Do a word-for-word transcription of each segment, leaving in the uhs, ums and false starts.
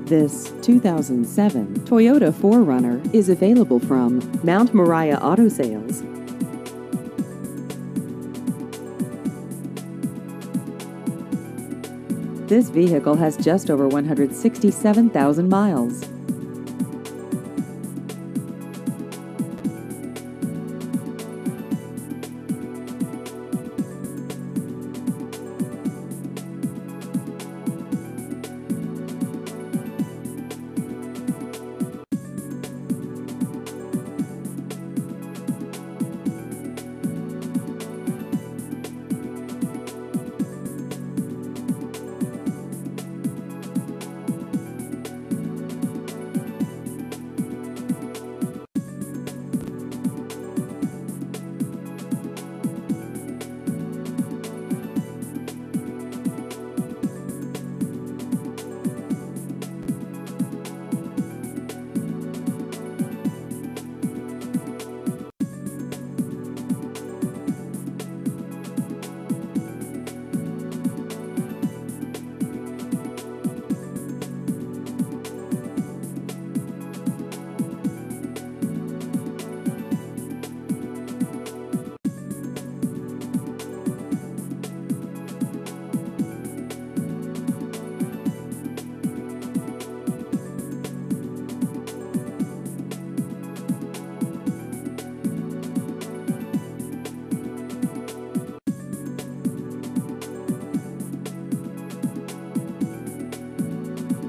This two thousand seven Toyota four runner is available from Mount Moriah Auto Sales. This vehicle has just over one hundred sixty-seven thousand miles.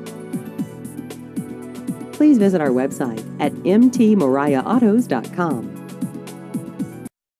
Please visit our website at m t moriah autos dot com.